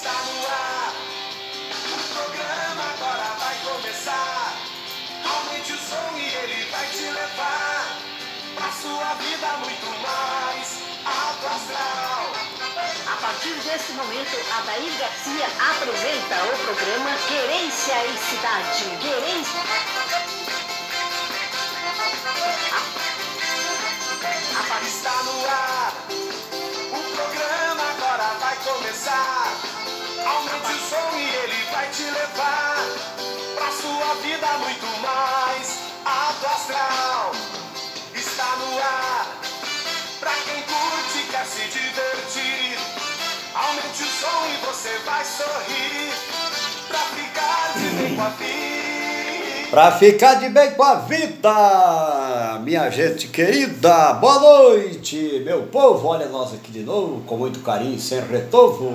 A partir desse momento, Adair Garcia apresenta o programa Querência e Cidade. Querência. Está no ar, o programa agora vai começar. Aumente o som e ele vai te levar pra sua vida muito mais alto astral. Está no ar, pra quem curte, quer se divertir. Aumente o som e você vai sorrir pra ficar de bem com a vida. Pra ficar de bem com a vida, minha gente querida, boa noite, meu povo. Olha nós aqui de novo, com muito carinho, sem retorno.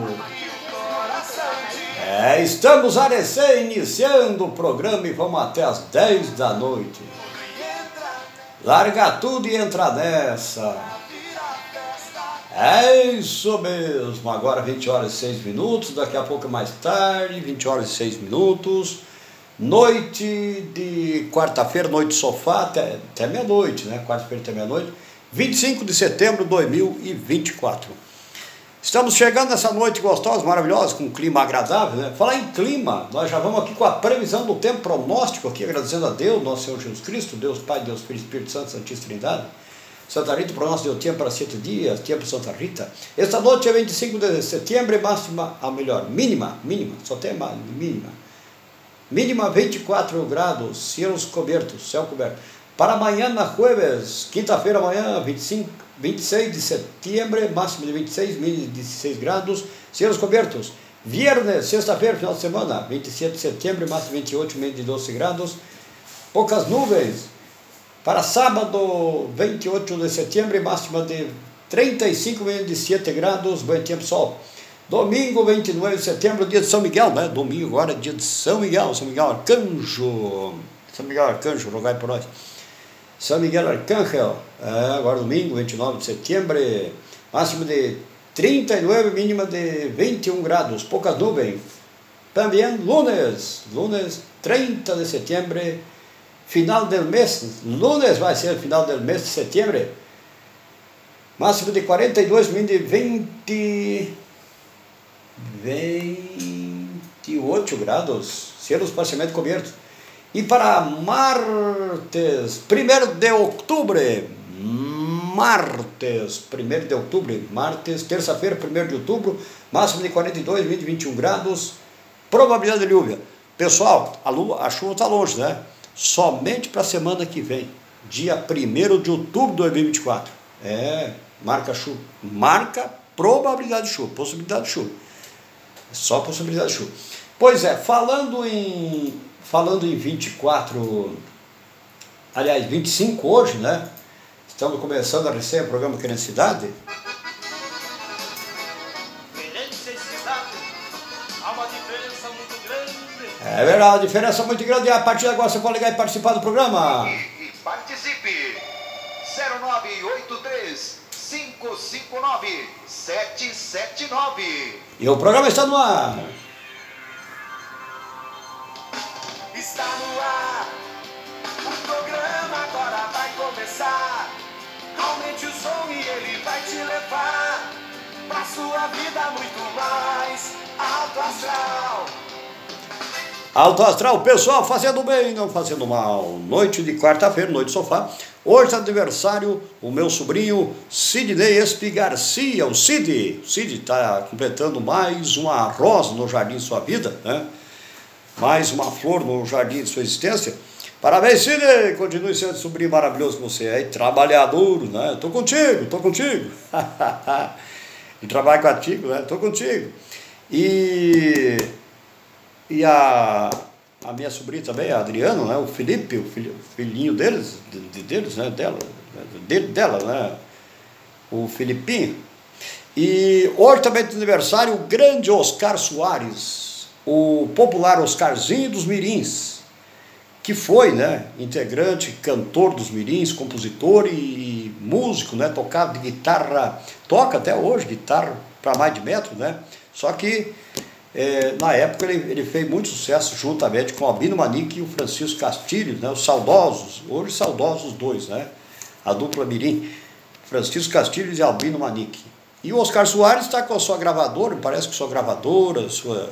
Estamos a recém iniciando o programa e vamos até as 10 da noite. Larga tudo e entra nessa. É isso mesmo, agora 20 horas e 6 minutos, daqui a pouco mais tarde, 20 horas e 6 minutos. Noite de quarta-feira, noite de sofá, até meia-noite, né? Quarta-feira até meia-noite, 25 de setembro de 2024. Estamos chegando nessa noite gostosa, maravilhosa, com um clima agradável, né? Falar em clima, nós já vamos aqui com a previsão do tempo pronóstico, aqui agradecendo a Deus, nosso Senhor Jesus Cristo, Deus Pai, Deus Filho, Espírito Santo, Santíssima Trindade. Santa Rita, para nós deu tempo para 7 dias, tempo Santa Rita. Esta noite é 25 de setembro, máxima, mínima, só tem mínima. Mínima 24 graus, céus cobertos, céu coberto. Para amanhã, na jueves, quinta-feira, amanhã, 26 de setembro, máximo de 26, mínimo de 16 graus, céus cobertos. Viernes, sexta-feira, final de semana, 27 de setembro, máximo de 28, mínimo de 12 graus, poucas nuvens. Para sábado, 28 de setembro, máxima de 35, mínimo de 7 graus, bom tempo, sol. Domingo, 29 de setembro, dia de São Miguel, né? Domingo agora é dia de São Miguel Arcanjo. São Miguel Arcanjo, rogai por nós. São Miguel Arcángel, agora domingo, 29 de setembro, máximo de 39, mínima de 21 graus, poucas nuvens. Também lunes, 30 de setembro, final do mês, lunes vai ser final do mês de setembro, máximo de 42, mínimo de 28 graus, céus parcialmente cobertos. E para martes, 1º de outubro, terça-feira, 1º de outubro, máximo de 42, mínimo de 21 graus, probabilidade de lluvia. Pessoal, a chuva está longe, né? Somente para a semana que vem, dia 1º de outubro de 2024. Marca chuva, marca probabilidade de chuva, possibilidade de chuva. Só possibilidade de chuva. Pois é, falando em 24, aliás, 25 hoje, né? Estamos começando a receber o programa Querência e Cidade. Querência e cidade, há uma diferença muito grande. É verdade, a diferença muito grande. E a partir de agora você pode ligar e participar do programa. E participe! 0983 559 779. E o programa está no ar. Está no ar, o programa agora vai começar. Aumente o som e ele vai te levar pra sua vida muito mais alto astral. Alto astral, pessoal, fazendo bem, não fazendo mal. Noite de quarta-feira, noite de sofá. Hoje é aniversário o meu sobrinho Sidney Espi Garcia, o Cid. O Cid está completando mais uma rosa no jardim de sua vida, né? Mais uma flor no jardim de sua existência. Parabéns, Sidney, continue sendo sobrinho maravilhoso que você é, trabalhador, né? Tô contigo. E trabalho contigo, né? Tô contigo. E a minha sobrinha também, a Adriana, né? O Felipe, o filhinho deles, né? Dela, né? O Filipinho. E hoje também tem aniversário o grande Oscar Soares, o popular Oscarzinho dos Mirins, que foi, né? Integrante, cantor dos Mirins, compositor e músico, né? Toca até hoje guitarra para mais de metro, né? Só que Na época ele fez muito sucesso juntamente com o Albino Manique e o Francisco Castilho, né? Os saudosos, hoje saudosos dois, né? A dupla mirim, Francisco Castilho e Albino Manique. E o Oscar Soares está com a sua gravadora, parece que sua gravadora,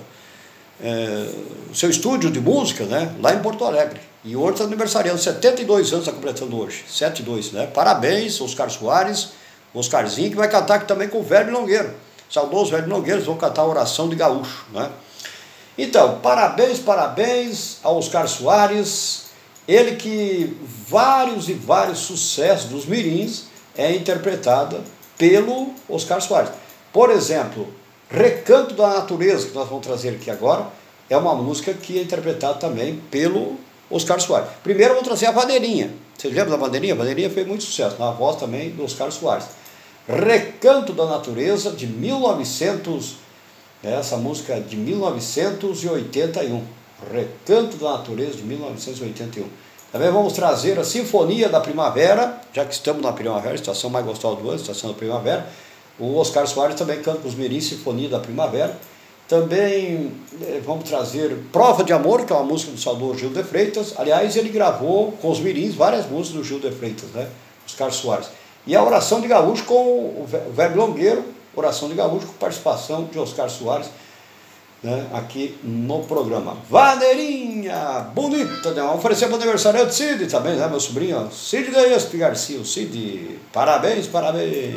o seu estúdio de música, né? Lá em Porto Alegre. E hoje está aniversariando, 72 anos está completando hoje, 72, né? Parabéns, Oscar Soares, Oscarzinho, que vai cantar aqui também com o Velho Milongueiro. Saudoso Velho Milongueiro, eles vão cantar a Oração de Gaúcho, né? Então, parabéns ao Oscar Soares, ele que vários e vários sucessos dos mirins é interpretada pelo Oscar Soares. Por exemplo, Recanto da Natureza, que nós vamos trazer aqui agora, é uma música que é interpretada também pelo Oscar Soares. Primeiro vamos trazer a Bandeirinha. Vocês lembram da Bandeirinha? A Bandeirinha fez muito sucesso, na voz também do Oscar Soares. Recanto da Natureza, de 1900, essa música é de 1981. Recanto da Natureza, de 1981. Também vamos trazer a Sinfonia da Primavera, já que estamos na primavera, estação mais gostosa do ano, estação da primavera. O Oscar Soares também canta com os mirins Sinfonia da Primavera. Também vamos trazer Prova de Amor, que é uma música do saudoso Gil de Freitas. Aliás, ele gravou com os mirins várias músicas do Gil de Freitas, né? Oscar Soares. E a Oração de Gaúcho com o Velho Milongueiro, Oração de Gaúcho com participação de Oscar Soares, né, aqui no programa. Vandeirinha, bonita, né? Vamos oferecer para o aniversário do Cid também, né, meu sobrinho? Cid Daesp Garcia, o Cid. Parabéns, parabéns.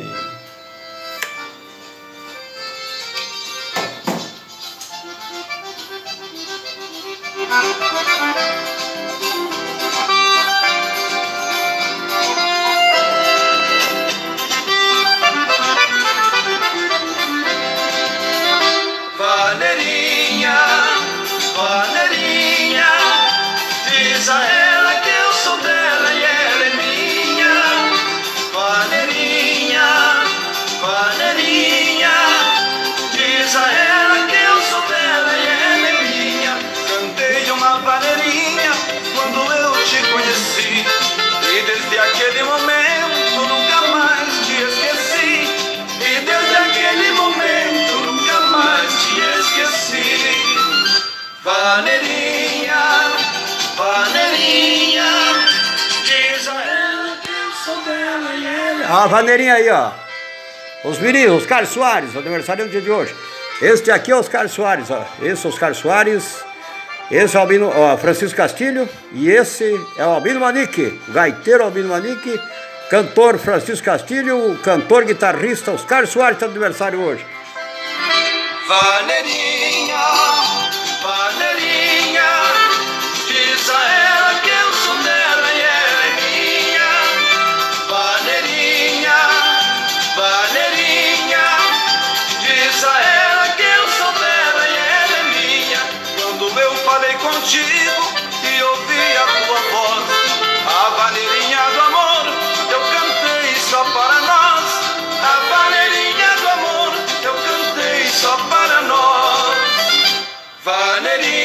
A Vandeirinha aí, ó. Os meninos, Oscar Soares, aniversário do dia de hoje. Este aqui é o Oscar Soares, ó. Esse é o Oscar Soares. Esse é o Albino, ó, Francisco Castilho. E esse é o Albino Manique, o gaiteiro Albino Manique. Cantor Francisco Castilho, o cantor guitarrista Oscar Soares está no aniversário hoje. Vandeirinha, Vandeirinha, diz a ela que eu sou dela e ela é minha. Vandeirinha, Vandeirinha, diz a ela que eu sou dela e ela é minha. Quando eu falei contigo e ouvi a tua voz, a Vandeirinha do amor, eu cantei só para nós. A Vandeirinha do amor, eu cantei só para nós. Vandeirinha.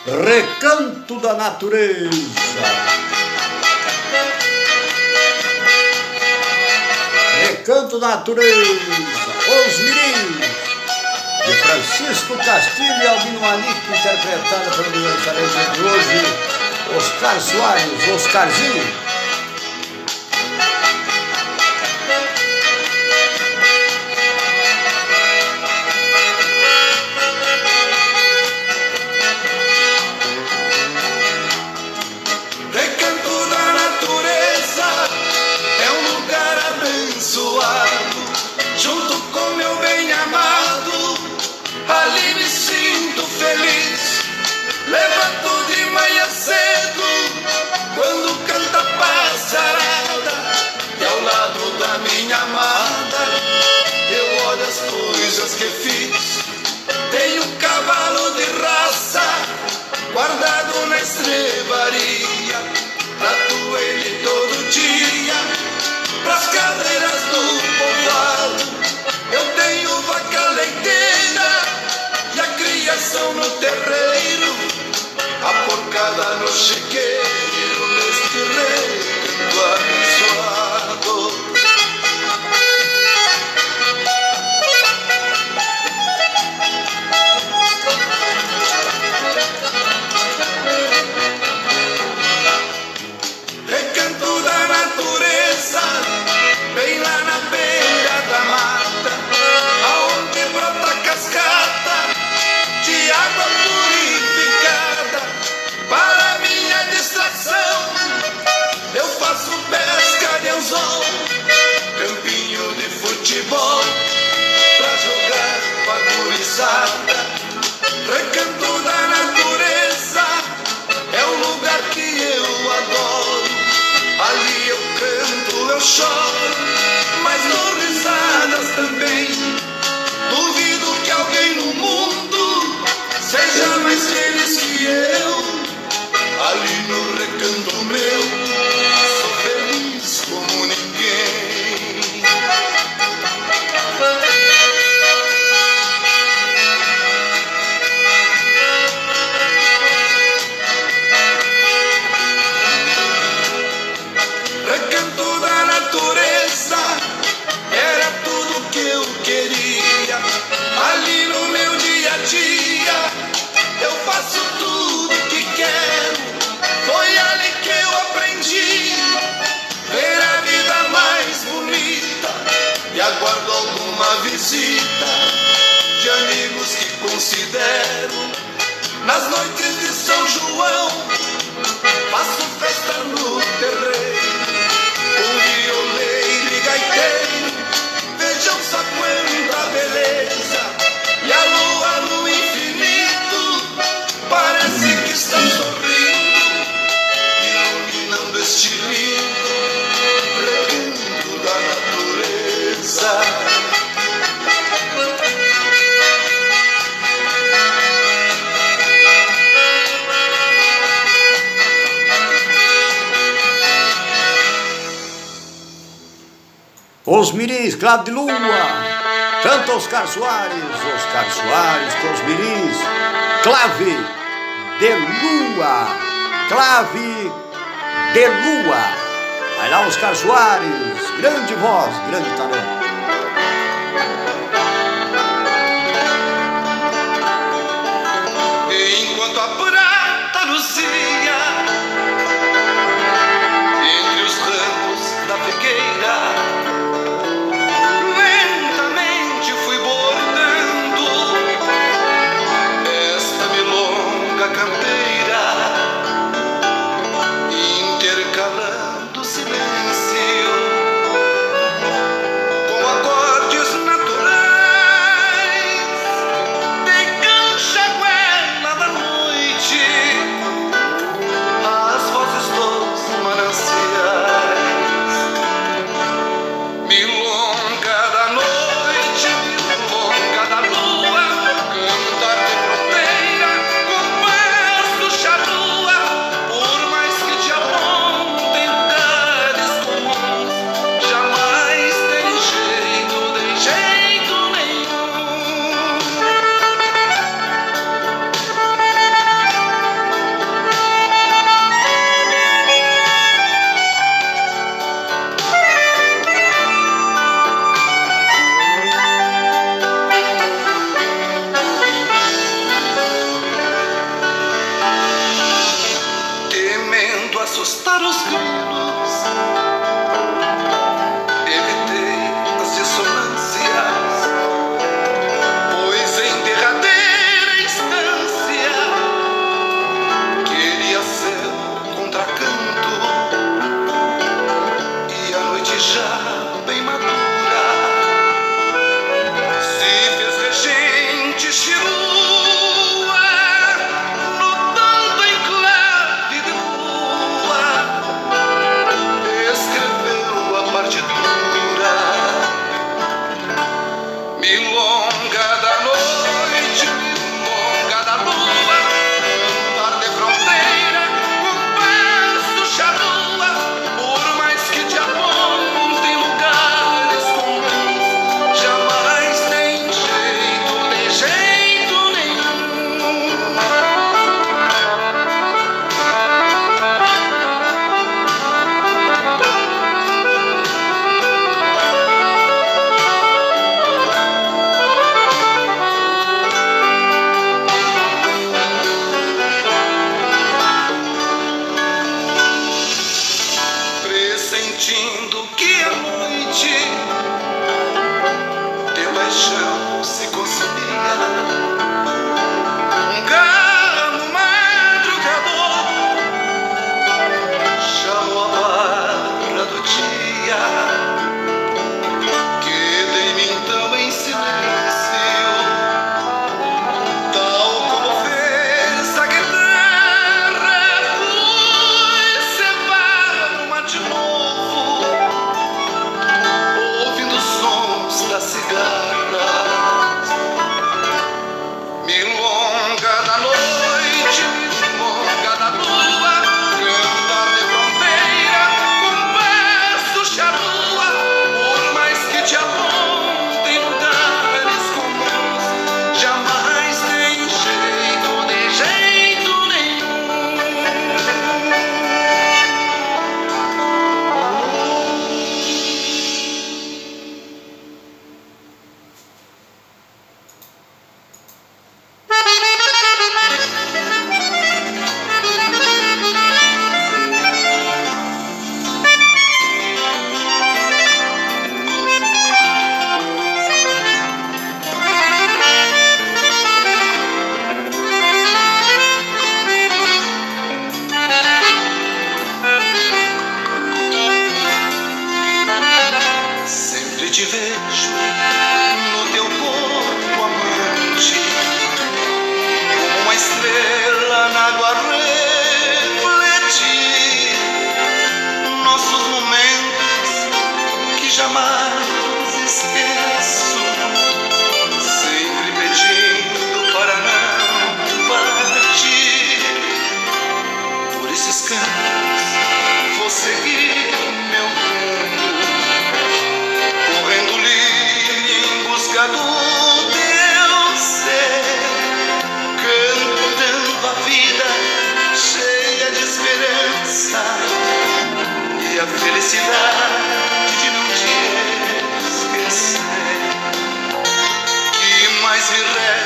Recanto da Natureza. Recanto da Natureza, Os Mirins, de Francisco Castilho e Albino Manique, interpretada pelo aniversariante de hoje, Oscar Soares, Oscarzinho. Junto com meu bem amado, ali me sinto feliz. Levanto de manhã cedo, quando canta passarada, e ao lado da minha amada, eu olho as coisas que fiz. Tenho um cavalo de raça, guardado na estrebaria, trato ele todo dia, pras cadeiras do povoado. Eu tenho vaca leiteira e a criação no terreiro, a porcada no chiqueiro, neste reino abençoado. Recanto da natureza, bem lá na beira da mata, aonde brota cascata de água purificada. Para minha distração, eu faço pesca de anzol, campinho de futebol, pra jogar bagurizada. Recanto da natureza é um lugar que eu adoro. Ali eu canto, eu choro, mas dou risadas também. Duvido que alguém no mundo seja mais feliz que eu. Ali no recanto meu, sou feliz como ninguém. Recanto da natureza era tudo que eu queria. Ali no meu dia a dia eu faço tudo que quero. Foi ali que eu aprendi ver a vida mais bonita, e aguardo alguma visita de amigos que considero. Nas noites de São João faço festa no terreiro, com violeiro e gaiteiro. Vejam só quanta beleza, e a lua no infinito parece que está sorrindo, iluminando este lindo recanto da natureza. Os Mirins, Clave de Lua, canta Oscar Soares com Os Mirins, Clave de Lua, Clave de Lua. Vai lá Oscar Soares, grande voz, grande talento. Enquanto a prata luzia entre os ramos da figueira, intercalando silêncio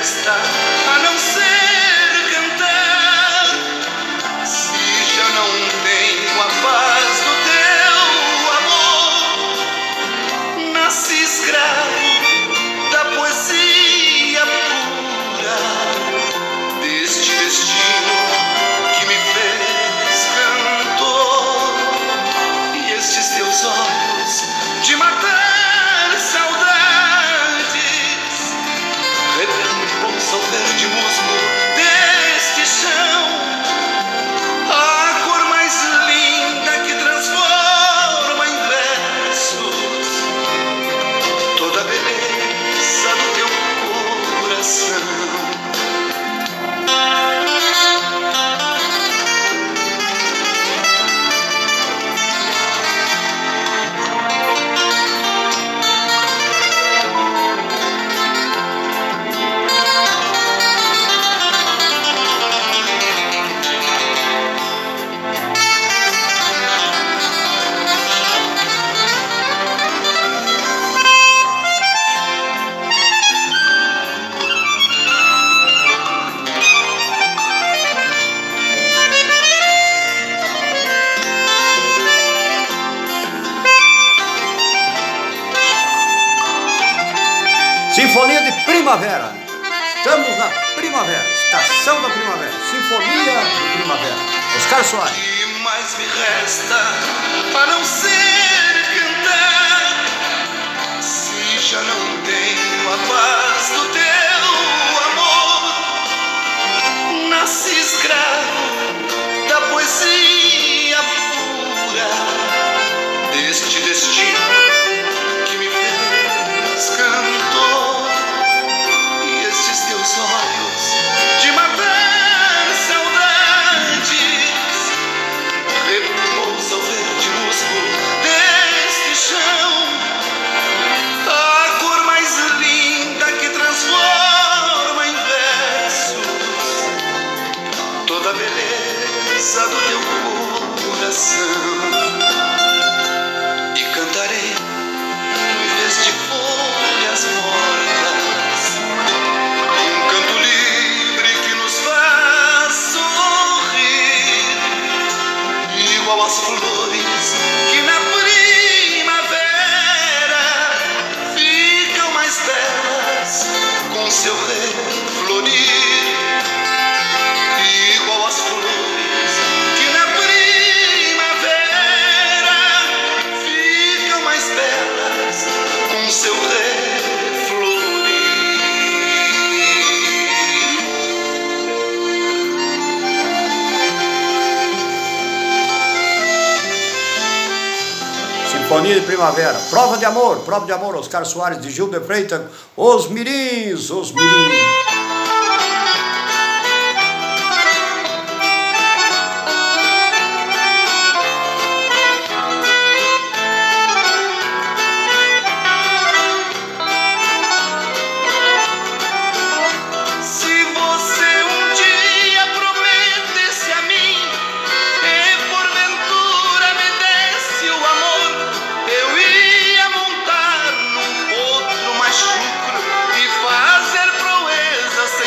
resta a não ser cantar? Se já não tenho a paz do teu amor, nasci escravo da poesia pura deste destino que me fez cantor. E estes teus olhos de matar saudades repousam verde musgo deste chão, a cor mais linda que transforma em versos toda a beleza do teu coração. Sinfonia de primavera. Estamos na primavera, estação da primavera. Sinfonia de primavera. Oscar Soares. O que mais me resta a não ser cantar? Se já não tenho a paz do teu amor, nasci escravo da poesia pura deste destino que me fez cantor. E estes teus olhos de matar saudades repousam verde musgo deste chão, a cor mais linda que transforma em versos toda a beleza do teu coração. E cantarei em vez de folhas mortas, um canto livre que nos faz sorrir, igual às flores que na primavera ficam mais belas com seu reflorir, igual às flores que na primavera ficam mais belas com seu reflorir. Sinfonia de primavera. Prova de amor, Oscar Soares de Gil de Freitas. Os mirins, os mirins. Se você um dia prometesse a mim e porventura me desse o amor, eu ia montar num potro mais chucro e fazer proezas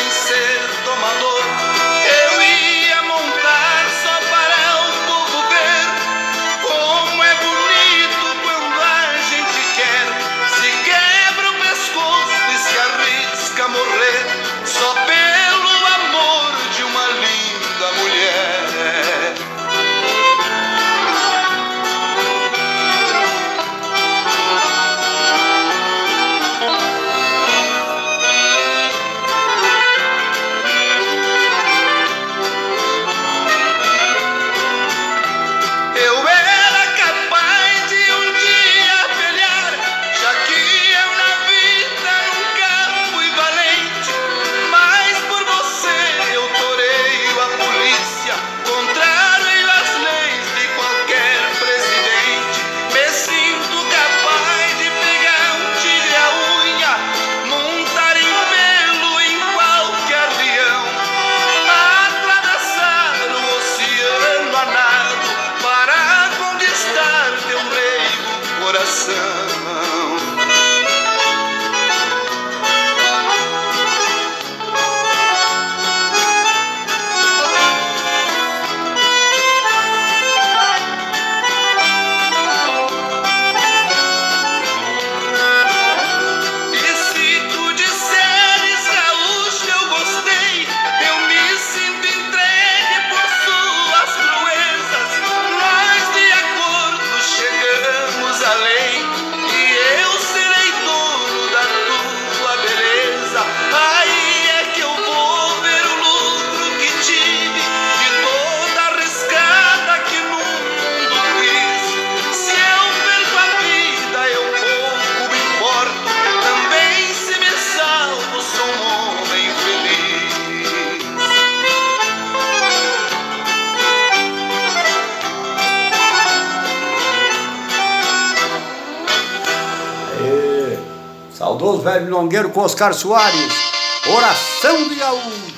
Saudoso velho milongueiro com Oscar Soares. Oração de gaúcho.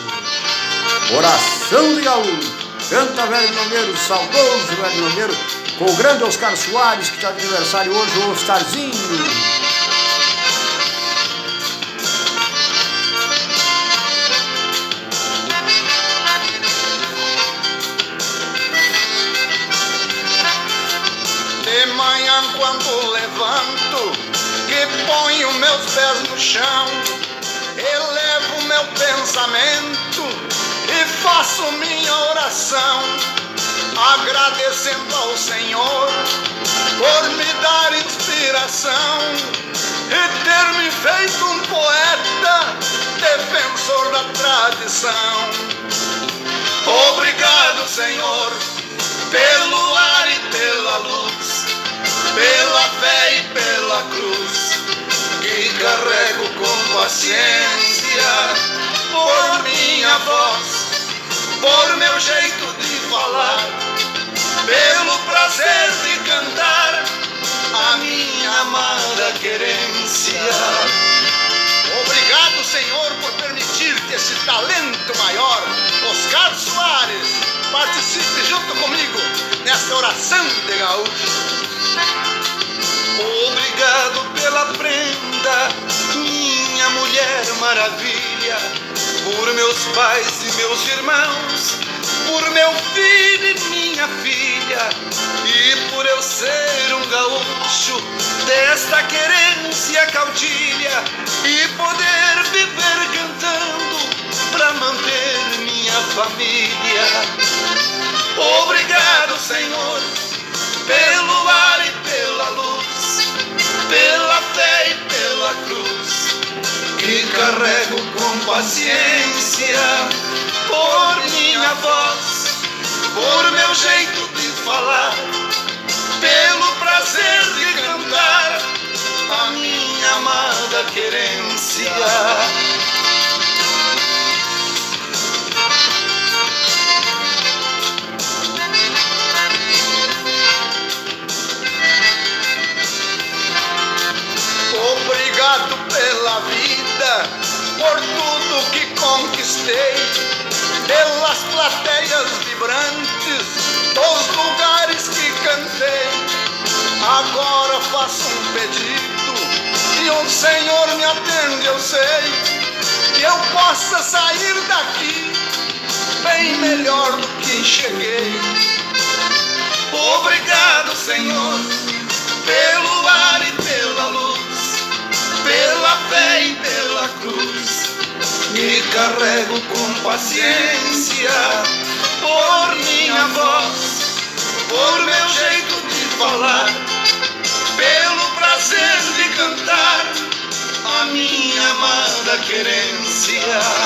Oração de gaúcho. Canta velho milongueiro, saudoso velho milongueiro, com o grande Oscar Soares, que está de aniversário hoje, o Oscarzinho. De manhã quando levanto, que ponho meus pés no chão, elevo meu pensamento e faço minha oração, agradecendo ao Senhor por me dar inspiração e ter me feito um poeta, defensor da tradição. Obrigado, Senhor, pelo ar e pela luz, pela fé e pela cruz, que carrego com paciência, por minha voz, por meu jeito de falar, pelo prazer de cantar a minha amada querência. Obrigado, Senhor, por permitir que esse talento maior, Oscar Soares, participe junto comigo nessa oração de gaúcho. Obrigado pela prenda, minha mulher maravilha, por meus pais e meus irmãos, por meu filho e minha filha, e por eu ser um gaúcho desta querência caudilha, e poder viver cantando pra manter minha família. Obrigado, Senhor, pelo ar e pela luz, pela fé e pela cruz, que carrego com paciência, por minha voz, por meu jeito de falar, pelo prazer de cantar a minha amada querência. Obrigado pela vida, por tudo que conquistei, pelas plateias vibrantes dos lugares que cantei. Agora faço um pedido e o Senhor me atende, eu sei, que eu possa sair daqui bem melhor do que cheguei. Obrigado, Senhor, pelo ar e pela luz, pela fé e pela cruz, que carrego com paciência, por minha voz, por meu jeito de falar, pelo prazer de cantar a minha amada querência.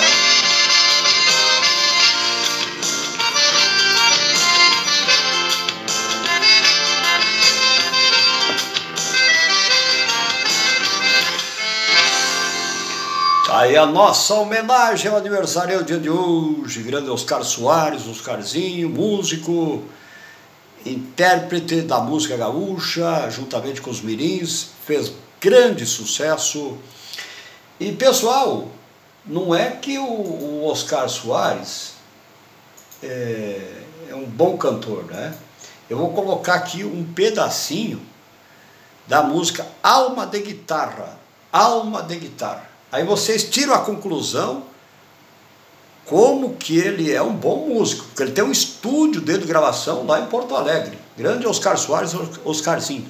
Aí a nossa homenagem ao aniversário do dia de hoje, grande Oscar Soares, Oscarzinho, músico, intérprete da música gaúcha, juntamente com os mirins, fez grande sucesso. E pessoal, não é que o Oscar Soares é um bom cantor, né? Eu vou colocar aqui um pedacinho da música Alma de Guitarra, Alma de Guitarra. Aí vocês tiram a conclusão como que ele é um bom músico, porque ele tem um estúdio dele de gravação lá em Porto Alegre. Grande Oscar Soares, Oscarzinho.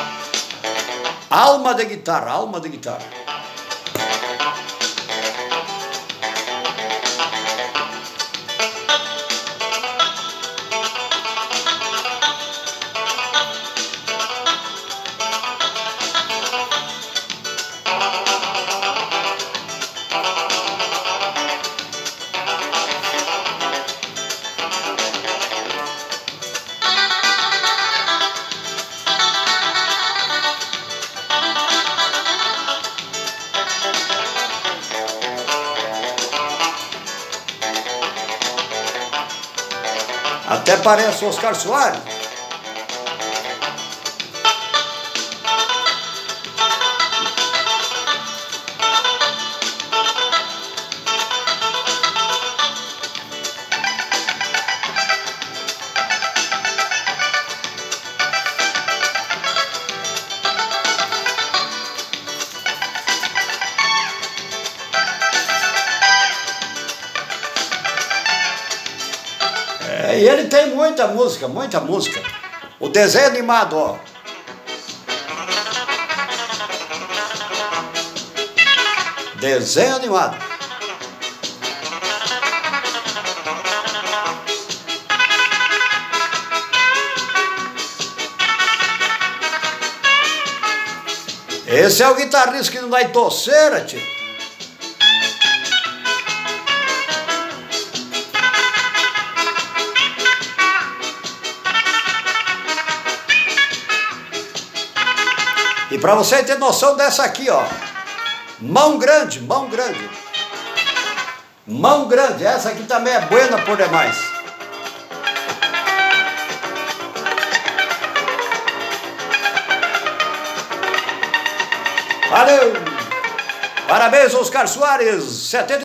Alma de Guitarra, Alma de Guitarra. Até parece o Oscar Soares. E ele tem muita música, muita música. O desenho animado, ó. Desenho animado. Esse é o guitarrista que não dá em torceira, tio. E para você ter noção dessa aqui, ó. Mão grande, mão grande. Mão grande, essa aqui também é buena por demais. Valeu! Parabéns, Oscar Soares, 70